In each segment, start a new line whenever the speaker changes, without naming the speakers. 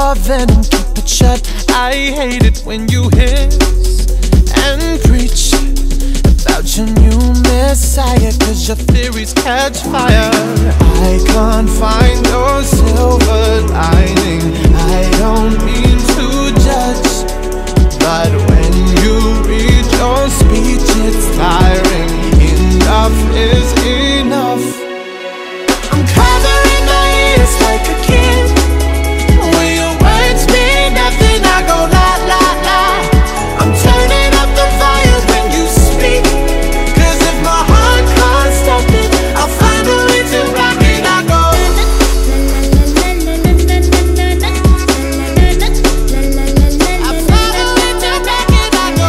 your venom, keep it shut. I hate it when you hiss and preach about your new messiah, cause your theories catch fire. I can't find no silver lining. I don't mean to judge, but when you read your speech it's tiring. Enough is enough. I'm covering my ears like a kid. When your words mean nothing, I go la la la. I'm turning up the volume when you speak, cause if my heart can't stop it, I'll find a way to rock it. I go I'll find a way to rock it. I go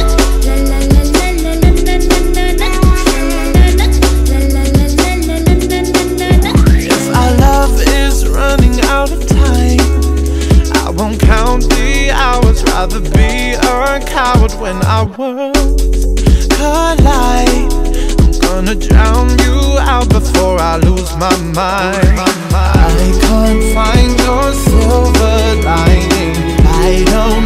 if our love is running out of time, I won't count the hours. Rather be a coward when our worlds collide. I'm gonna drown you out before I lose my mind. I can't find your silver lining. I don't